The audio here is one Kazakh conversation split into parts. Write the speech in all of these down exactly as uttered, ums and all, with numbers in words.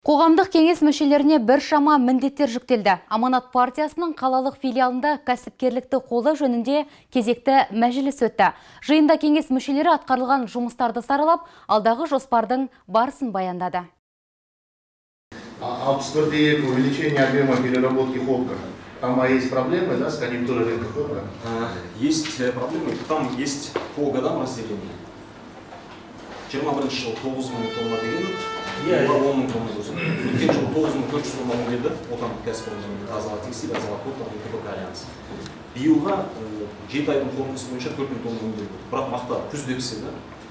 Қоғамдық кеңес мүшелеріне бір шама міндеттер жүктелді. Аманат партиясының қалалық филиалында кәсіпкерлікті қолдау жөнінде кезекті мәжіліс өтті. Жиында кеңес мүшелері атқарылған жұмыстарды саралап, алдағы жоспардың барысын баяндады. алпыс бір де екі увеличение объема переработки хлопка. Там есть проблемы, да, с конъюнктурой рынка хлопка? Есть проблемы, там есть по годам разделение. жиырма бірінші жыл тоғыз мың тонна деген, он мың тонна болсын. Өткен жыл тоғыз мың төрт жүз тонна өңделді, отандық кәсіпорын тазалық текстиль, тазалық хлоп, ТБК альянсы. Биылға жеті айдың қорытындысы бойынша төрт мың тонна өңделді. Бірақ мақта күзде піседі.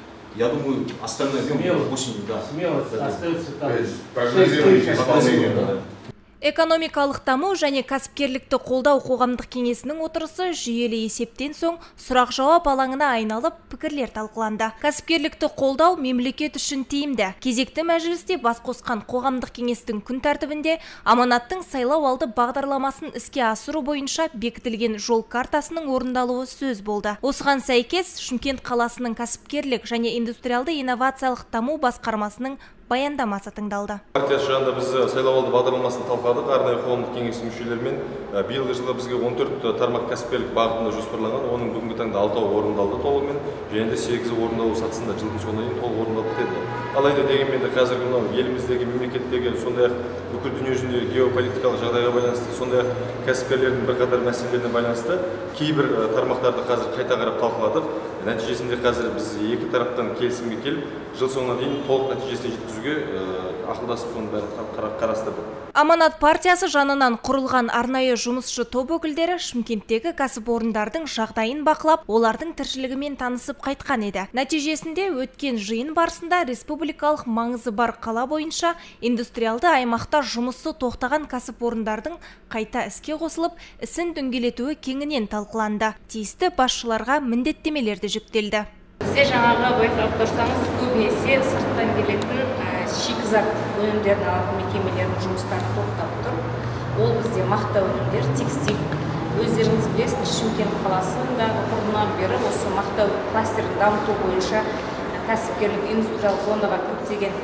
Я думаю, остальное время осенью, да. Смело остается там. Прогнозируете исполнение, да? Экономикалық даму және кәсіпкерлікті қолдау қоғамдық кеңесінің отырысы жүйелі есептен соң сұрақ-жауап алаңына айналып пікірлер талқыланды. Кәсіпкерлікті қолдау мемлекет үшін тиімді. Кезекті мәжілісте бас қосқан қоғамдық кеңестің күн тәртібінде аманаттың сайлау алды бағдарламасын іске асыру бойынша бекітілген жол картасының орындалуы сөз болды. Осыған сәйкес Шымкент қаласының кәсіпкерлік және индустриалды инновациялық даму басқармасының баяндамасы тыңдалды. Партиясы жанында біз сайлауалды бағдарламасын талқыладық. Арнайы қоғамдық кеңес мүшелерімен биылғы жылы бізге он төрт тармақ кәсіпкерлік бағытында жоспарланған. Оның бүгінгі таңда алтауы орындалды толығымен, және де сегізі орындалу сатысында жылдың соңына дейін толық орындалып бітеді. Алайда дегенмен де қазіргі мынау еліміздегі мемлекеттегі, сондай-ақ бүкіл дүние жүзіндегі геополитикалық жағдайға байланысты, сондай-ақ кәсіпкерлердің бірқатар мәселелеріне байланысты кейбір тармақтарды қазір қайта қарап талқыладық. Нәтижесінде қазір біз екі тараптан келісімге келіп, жыл соңына дейін толық нәтижесіне жеткізуге ақылдасып соның бәрін қарастырдық. Аманат партиясы жанынан құрылған арнайы жұмысшы топ өкілдері Шымкенттегі кәсіпорындардың жағдайын бақылап, олардың тіршілігімен танысып қайтқан еді. Нәтижесінде өткен жиын барысында республикалық маңызы бар қала бойынша индустриалды аймақта жұмысы тоқтаған кәсіпорындардың қайта іске қосылып, ісін дөңгелетуі кеңінен талқыланды. Тиісті басшыларға міндеттемелерді жүктелді. Сіз жаңағы байқап тұрсаңыз, көбінесе сырттан келетін шикізат өнімдерін алатын мекемелердің жұмыстары тоқтап тұр. Ол бізде мақта өнімдер, текстиль. Өздеріңіз білесіз, Шымкент қаласындағы бұрыннан бері осы мақта кластерін дамыту бойынша кәсіпкерлік индустриялық зонаға көптеген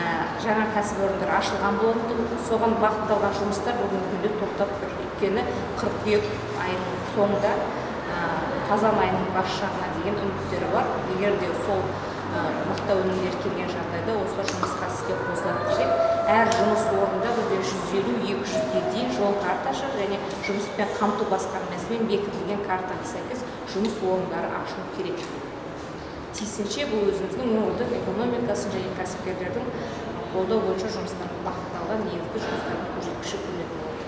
жаңа кәсіпорындар ашылған болатын. Соған бағытталған жұмыстар бүгінгі күнде тоқтап тұр. Өйткені қыркүйек айының соңында қазан айының бас жағына деген үміттері бар. Егер де сол мақта өнімдері келген жағдайда осы жұмысқа іске қосылады. Әр жұмыс орнында бізде жүз елу - екі жүзге дейін жол картасы және жұмыспен қамту басқармасымен бекітілген картаға сәйкес жұмыс орындары ашылу керек. Тиісінше бұл өзіміздің өңірдің экономикасын және кәсіпкерлердің қолдау бойынша жұмыстарға бағытталған негізгі жұмыстардың көрсеткіші көрінетін болды.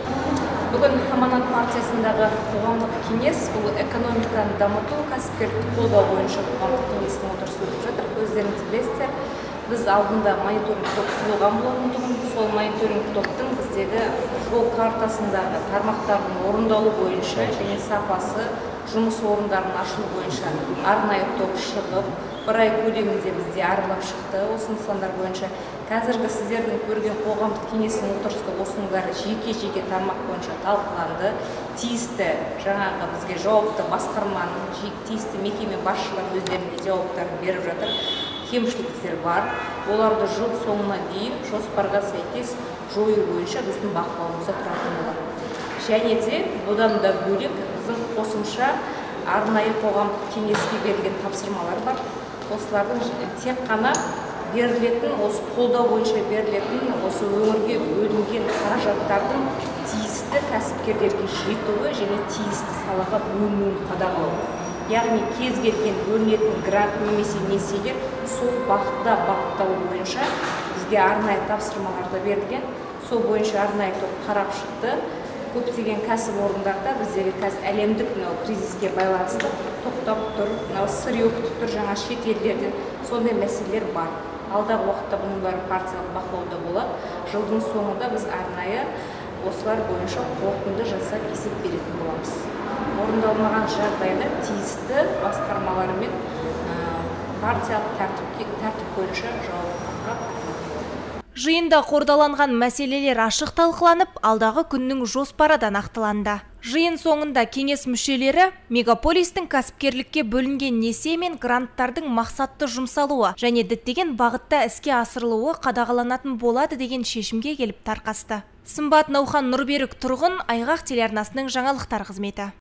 Бүгін Аманат партиясындағы қоғамдық кеңес бұл экономиканы дамыту, кәсіпкерлікті қолдау бойынша қоғамдық кеңестің отырысы өтіп жатыр. Өздеріңіз білесіздер, біз алдында мониторинг топ құрылған болатын. Сол мониторинг топтың біздегі жол картасындағы тармақтардың орындалу бойынша және сапасы, жұмыс орындарын ашылу бойынша арнайы топ шығып, бір ай көлемінде бізде аралап шықты. Осы нысандар бойынша қазіргі сіздердің көрген қоғамдық кеңестің отырысы осының бәрі жеке-жеке тармақ бойынша талқыланды. Тиісті жаңағы бізге жауапты басқарманың, тиісті мекеме басшылары өздеріне жауаптарын беріп жатыр. Кемшіліктер бар. Оларды жыл соңына дейін жоспарға сәйкес жою бойынша біздің бақылауымызда тұратын болады. Және де бұдан да бөлек біздің қосымша арнайы қоғамдық кеңеске берілген тапсырмалар бар. Осылардың тек қана берілетін, осы қолдау бойынша берілетін, осы өңірге бөлінген қаражаттардың тиісті кәсіпкерлерге жетуі және тиісті салаға бөлінуін қадағалау. Яғни кез келген бөлінетін грант немесе несиелер сол бағытта бағытталу бойынша бізге арнайы тапсырмаларда берілген. Сол бойынша арнайы топ қарап шықты. Көптеген кәсіпорындарда біздегі қазір әлемдік кризиске байланысты тоқтап тұр, сыр өкітіп тұр, жаңа шет елдерден сондай мәселелер бар. Алдағы уақытта бұның бәрі партиялық бақылауда болады. Жылдың соңында біз арнайы осылар бойынша қорытынды жасап есеп беретін боламыз. Орындалмаған жағдайда тиісті басқармаларымен партиялық тәртіп бойынша жауапқа тартылады. Жиында қордаланған мәселелер ашық талқыланып, алдағы күннің жоспары да нақтыланды. Жиын соңында кеңес мүшелері мегаполистің кәсіпкерлікке бөлінген несие мен гранттардың мақсатты жұмсалуы және діттеген бағытта іске асырылуы қадағаланатын болады деген шешімге келіп тарқасты. Сымбат Наухан Нұрберік тұрғын, Айғақ телеарнасының жаңалықтар қызметі.